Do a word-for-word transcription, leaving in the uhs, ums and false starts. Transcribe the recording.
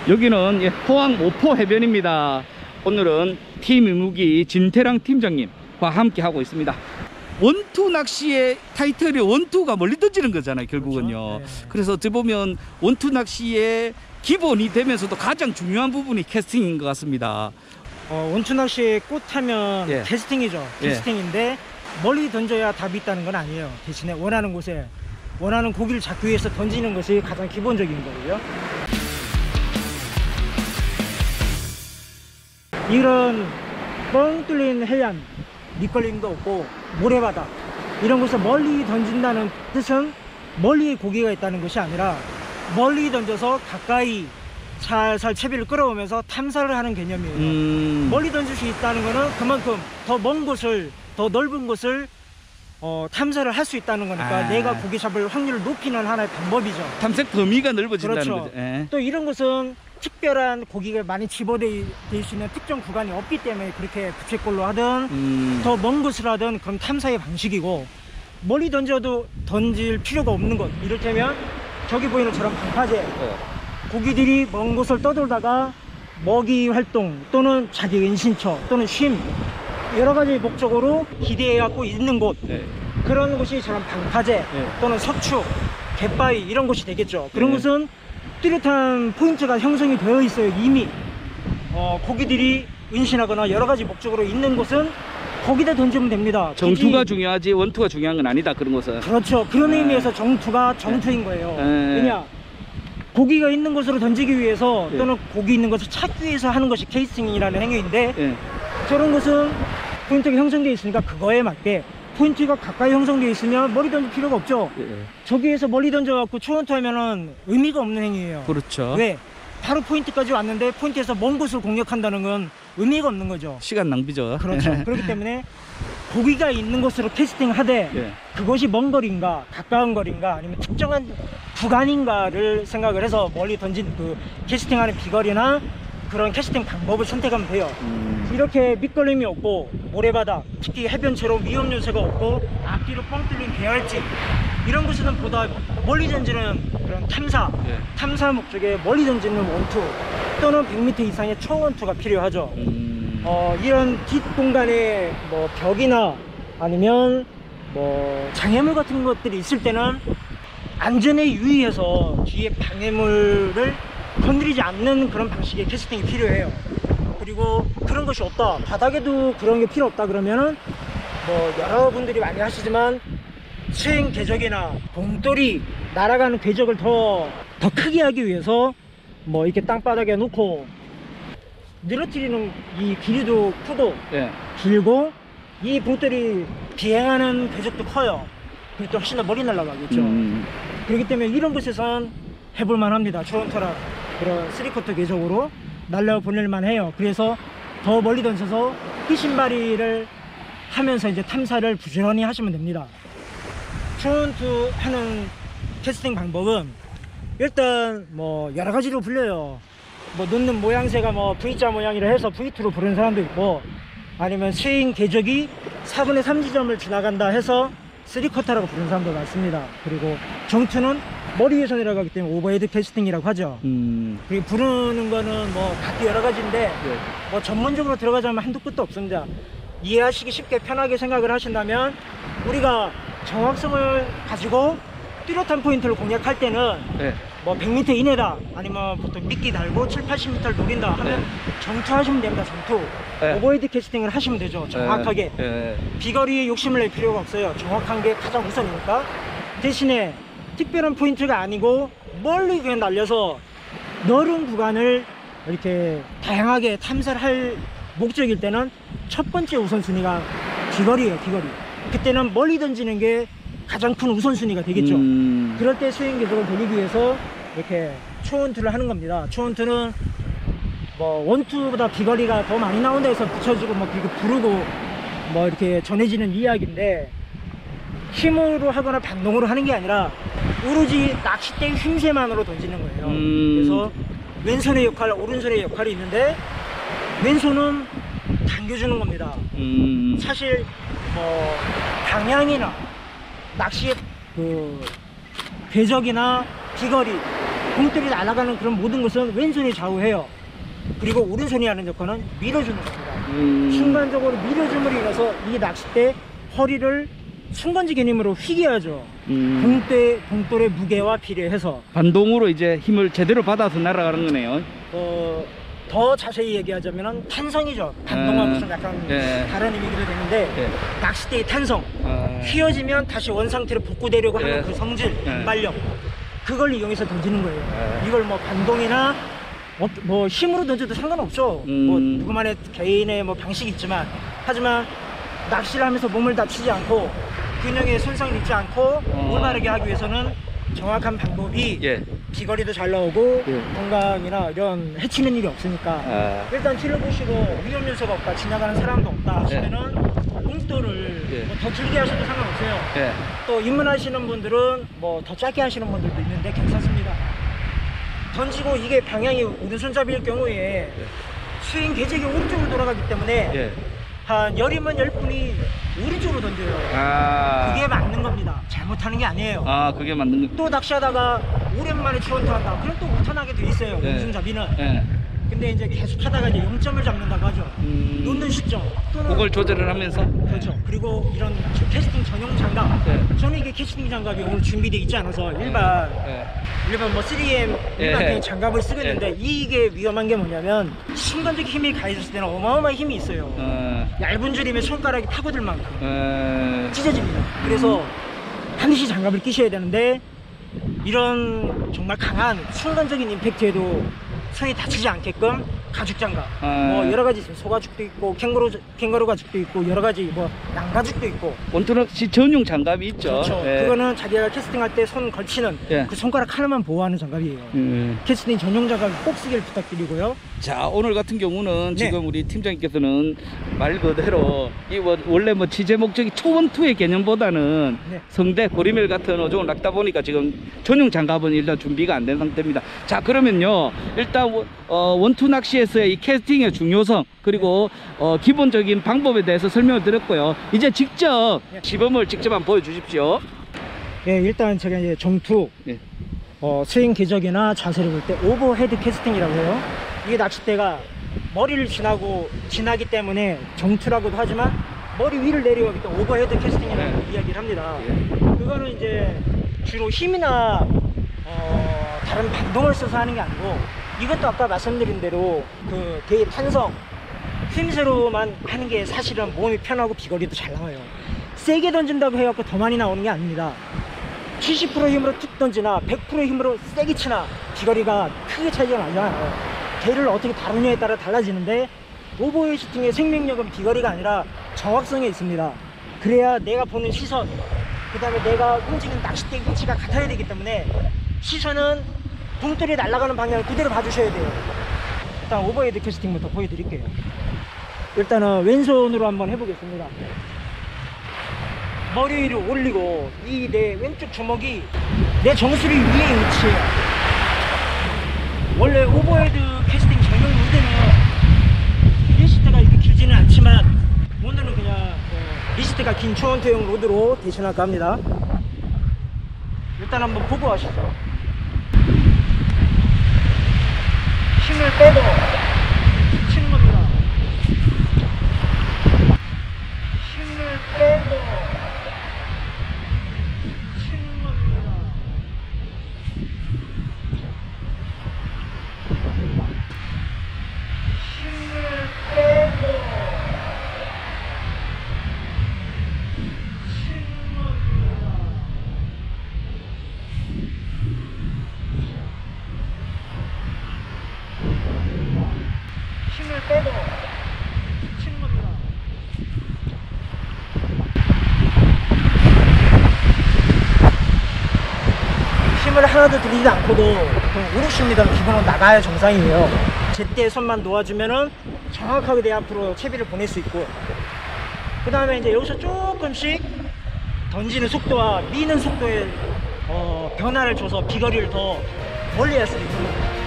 여기는 포항 오포 해변입니다. 오늘은 팀 이무기 진태랑 팀장님과 함께 하고 있습니다. 원투 낚시의 타이틀이 원투가 멀리 던지는 거잖아요, 결국은요. 그렇죠? 네. 그래서 어찌 보면 원투 낚시의 기본이 되면서도 가장 중요한 부분이 캐스팅인 것 같습니다. 어, 원투 낚시의 꽃하면 예. 캐스팅이죠. 예. 캐스팅인데 멀리 던져야 답이 있다는 건 아니에요. 대신에 원하는 곳에 원하는 고기를 잡기 위해서 던지는 것이 가장 기본적인 거고요. 이런 뻥 뚫린 해안, 밑걸림도 없고 모래바다 이런 곳에 멀리 던진다는 뜻은 멀리 고기가 있다는 것이 아니라 멀리 던져서 가까이 살살 채비를 끌어오면서 탐사를 하는 개념이에요. 음... 멀리 던질 수 있다는 것은 그만큼 더 먼 곳을, 더 넓은 곳을 어, 탐사를 할 수 있다는 거니까 아... 내가 고기 잡을 확률을 높이는 하나의 방법이죠. 탐색 범위가 넓어진다는 그렇죠. 거죠. 예. 또 이런 곳은 특별한 고기가 많이 집어될 수 있는 특정 구간이 없기 때문에 그렇게 부채꼴로 하든 음... 더 먼 곳을 하든 그런 탐사의 방식이고, 멀리 던져도 던질 필요가 없는 곳, 이를테면 저기 보이는 저런 방파제, 네. 고기들이 먼 곳을 떠돌다가 먹이 활동 또는 자기 은신처 또는 쉼 여러 가지 목적으로 기대해 갖고 있는 곳, 네. 그런 곳이 저런 방파제 네. 또는 석축, 갯바위 이런 곳이 되겠죠. 그런 네. 곳은 뚜렷한 포인트가 형성이 되어 있어요. 이미 어, 고기들이 은신하거나 여러 가지 목적으로 있는 곳은 거기다 던지면 됩니다. 정투가 굳이... 중요하지 원투가 중요한 건 아니다, 그런 것은. 그렇죠. 그런 네. 의미에서 정투가 정투인 거예요. 네. 왜냐, 고기가 있는 곳으로 던지기 위해서 네. 또는 고기 있는 것을 찾기 위해서 하는 것이 케이스팅이라는 행위인데, 네. 저런 것은 포인트가 형성되어 있으니까 그거에 맞게 포인트가 가까이 형성되어 있으면 멀리 던질 필요가 없죠. 네. 저기에서 멀리 던져갖고 초원투 하면은 의미가 없는 행위예요. 그렇죠. 왜? 바로 포인트까지 왔는데 포인트에서 먼 곳을 공략한다는 건 의미가 없는 거죠. 시간 낭비죠. 그렇죠. 그렇기 때문에 고기가 있는 곳으로 캐스팅하되 예. 그것이 먼 거리인가 가까운 거리인가 아니면 특정한 구간인가를 생각을 해서 멀리 던진 그 캐스팅하는 비거리나 그런 캐스팅 방법을 선택하면 돼요. 음... 이렇게 밑걸림이 없고 모래바다, 특히 해변처럼 위험 요소가 없고 앞뒤로 뻥 뚫린 계열지 이런 곳에는 보다 멀리 던지는 그런 탐사, 예. 탐사 목적에 멀리 던지는 원투 또는 백 미터 이상의 초원투가 필요하죠. 음... 어, 이런 뒷공간에 뭐 벽이나 아니면 뭐 장애물 같은 것들이 있을 때는 안전에 유의해서 뒤에 방해물을 건드리지 않는 그런 방식의 캐스팅이 필요해요. 그리고 그런 것이 없다, 바닥에도 그런 게 필요 없다 그러면은 뭐 여러분들이 많이 하시지만 스윙 궤적이나 봉돌이 날아가는 궤적을 더, 더 크게 하기 위해서 뭐 이렇게 땅바닥에 놓고 늘어뜨리는 이 길이도 크고 예. 길고 이 봉돌이 비행하는 궤적도 커요. 그리고 또 훨씬 더 멀리 날아가겠죠. 음. 그렇기 때문에 이런 곳에선 해볼만 합니다. 초원터라 그런 쓰리쿼터 궤적으로 날려보낼만 해요. 그래서 더 멀리 던져서 피신바리를 하면서 이제 탐사를 부지런히 하시면 됩니다. 초원투 하는 캐스팅 방법은 일단 뭐 여러 가지로 불려요. 뭐 놓는 모양새가 뭐 V자 모양이라 해서 브이 투로 부르는 사람도 있고, 아니면 스윙 궤적이 사분의 삼 지점을 지나간다 해서 쓰리쿼터라고 부르는 사람도 많습니다. 그리고 정투는 머리 위에서 내려가기 때문에 오버헤드 캐스팅이라고 하죠. 음. 그리고 부르는 거는 뭐 각기 여러 가지인데 네. 뭐 전문적으로 들어가자면 한두 끝도 없습니다. 이해하시기 쉽게 편하게 생각을 하신다면, 우리가 정확성을 가지고 뚜렷한 포인트를 공략할 때는 네. 뭐 백 미터 이내다 아니면 보통 미끼 달고 칠, 팔십 미터를 노린다 하면 네. 정투 하시면 됩니다. 정투. 네. 오버헤드 캐스팅을 하시면 되죠. 정확하게. 네. 네. 비거리에 욕심을 낼 필요가 없어요. 정확한 게 가장 우선이니까. 대신에 특별한 포인트가 아니고 멀리 그냥 날려서 넓은 구간을 이렇게 다양하게 탐사를 할 목적일 때는 첫 번째 우선순위가 비거리예요. 비거리. 그때는 멀리 던지는 게 가장 큰 우선순위가 되겠죠. 음... 그럴 때 스윙 궤적을 돌리기 위해서 이렇게 초원투를 하는 겁니다. 초원투는 뭐 원투보다 비거리가 더 많이 나온다 해서 붙여주고 뭐 그렇게 부르고 뭐 이렇게 전해지는 이야기인데, 힘으로 하거나 반동으로 하는 게 아니라 오로지 낚싯대 힘새만으로 던지는 거예요. 음... 그래서 왼손의 역할, 오른손의 역할이 있는데 왼손은 당겨주는 겁니다. 음... 사실 뭐 방향이나 낚시의 그 궤적이나 비거리 봉돌이 날아가는 그런 모든 것은 왼손이 좌우해요. 그리고 오른손이 하는 역할은 밀어주는 겁니다. 음. 순간적으로 밀어줌으로 인해서 이 낚싯대 허리를 순간지 개념으로 휘게 하죠. 음. 봉대, 봉돌의 무게와 비례해서. 반동으로 이제 힘을 제대로 받아서 날아가는 거네요. 어, 더 자세히 얘기하자면 탄성이죠. 반동하고 좀 약간 예. 다른 의미가 되는데 예. 낚싯대의 탄성. 아. 휘어지면 다시 원상태로 복구되려고 하는 예. 그 성질, 예. 반발력. 그걸 이용해서 던지는 거예요. 예. 이걸 뭐 반동이나 어, 뭐 힘으로 던져도 상관없죠. 음. 뭐 누구만의 개인의 뭐 방식이 있지만, 하지만 낚시를 하면서 몸을 다치지 않고 균형에 손상을 입지 않고 어. 올바르게 하기 위해서는 정확한 방법이 예. 비거리도 잘 나오고 예. 건강이나 이런 해치는 일이 없으니까 아. 일단 티를 보시고 위험 요소가 없다, 지나가는 사람도 없다 하시면은 봉돌을 예. 뭐 더 길게 하셔도 상관없어요. 예. 또 입문하시는 분들은 뭐 더 짧게 하시는 분들도 있는데 괜찮습니다. 던지고 이게 방향이 오른손잡이일 경우에 스윙 궤적이 오른쪽으로 돌아가기 때문에 예. 한 열이면 열 분이 오른쪽으로 던져요. 아. 그게 맞는 겁니다. 잘못하는 게 아니에요. 아, 그게 맞는 거. 또 낚시하다가 오랜만에 추원터 한다. 그럼 또 못하게 돼 있어요. 예. 오른손잡이는. 예. 근데 이제 계속 하다가 이제 영 점을 잡는다고 하죠. 음. 놓는 시점. 또는 그걸 조절을 하면서. 그렇죠. 그리고 이런 캐스팅 전용 장갑. 예. 저는 이게 캐스팅 장갑이 오늘 준비되어 있지 않아서 일반 예. 일반 뭐 쓰리엠 일반 예. 장갑을 쓰고 있는데 이게 위험한 게 뭐냐면 순간적 힘이 가해졌을 때는 어마어마한 힘이 있어요. 어. 얇은 줄이면 손가락이 타고들 만큼 어. 찢어집니다. 그래서 반드시 장갑을 끼셔야 되는데 이런 정말 강한 순간적인 임팩트에도 손이 다치지 않게끔 가죽 장갑, 아. 뭐 여러 가지 있어요. 소가죽도 있고 캥거루 캥거루 가죽도 있고 여러 가지 뭐 양가죽도 있고. 원투낚시 전용 장갑이 있죠. 그렇죠. 예. 그거는 자기가 캐스팅할 때 손 걸치는 예. 그 손가락 하나만 보호하는 장갑이에요. 음. 캐스팅 전용 장갑 꼭 쓰길 부탁드리고요. 자, 오늘 같은 경우는 네. 지금 우리 팀장님께서는 말 그대로 이 원- 원래 뭐 취재 목적이 초원투의 개념보다는 네. 성대, 고리밀 같은 어종을 낚다 보니까 지금 전용 장갑은 일단 준비가 안 된 상태입니다. 자, 그러면요, 일단 원- 어, 원투 낚시에서의 이 캐스팅의 중요성 그리고 어, 기본적인 방법에 대해서 설명을 드렸고요. 이제 직접 네. 시범을 직접 한번 보여주십시오. 예, 일단 제가 이제 정투 예. 어, 스윙 궤적이나 자세를 볼 때 오버헤드 캐스팅이라고 해요. 이게 낚싯대가 머리를 지나고 지나기 때문에 정투라고도 하지만 머리 위를 내려가기 때문에 오버헤드 캐스팅이라고 네. 이야기를 합니다. 예. 그거는 이제 주로 힘이나 어, 다른 반동을 써서 하는 게 아니고 이것도 아까 말씀드린 대로 그 대의 탄성, 힘새로만 하는 게 사실은 몸이 편하고 비거리도 잘 나와요. 세게 던진다고 해갖고 더 많이 나오는 게 아닙니다. 칠십 퍼센트 힘으로 툭 던지나 백 퍼센트 힘으로 세게 치나 비거리가 크게 차이가 나지 않아요. 개를 어떻게 다루냐에 따라 달라지는데 오버헤이스팅의 생명력은 비거리가 아니라 정확성에 있습니다. 그래야 내가 보는 시선, 그 다음에 내가 움직이는 낚싯대 위치가 같아야 되기 때문에 시선은 봉돌이 날아가는 방향을 그대로 봐주셔야 돼요. 일단 오버헤드 캐스팅부터 보여드릴게요. 일단은 왼손으로 한번 해보겠습니다. 머리 위로 올리고 이 내 왼쪽 주먹이 내 정수리 위에 위치해요. 원래 오버헤드 캐스팅 전용 로드는 리스트가 이렇게 길지는 않지만 오늘은 그냥 어, 리스트가 긴 초원투용 로드로 대신할까 합니다. 일단 한번 보고 하시죠. 힘을 빼고 치는 겁니다. 힘을 빼고 치는 겁니다. 힘을 빼고 치는 겁니다. 힘을 빼고 치는 겁니다. 힘을 하나도 들이지 않고도 그냥 오르십니다는 기본으로 나가야 정상이에요. 제때 손만 놓아주면은 정확하게 내 앞으로 채비를 보낼 수 있고, 그 다음에 이제 여기서 조금씩 던지는 속도와 미는 속도에 어, 변화를 줘서 비거리를 더 멀리 할 수 있고,